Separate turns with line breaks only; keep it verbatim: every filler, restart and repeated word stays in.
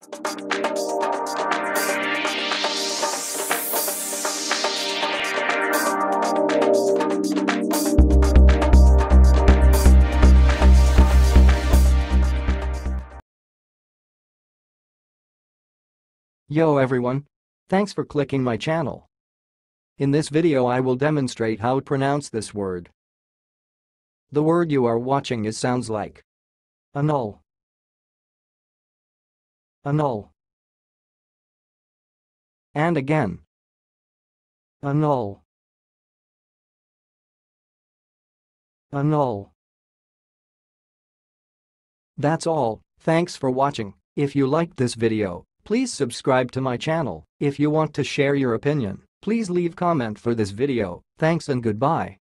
Yo everyone! Thanks for clicking my channel. In this video I will demonstrate how to pronounce this word. The word you are watching is sounds like Anull. Anull. And again. Anull. Anull. That's all, thanks for watching. If you liked this video, please subscribe to my channel. If you want to share your opinion, please leave comment for this video. Thanks and goodbye.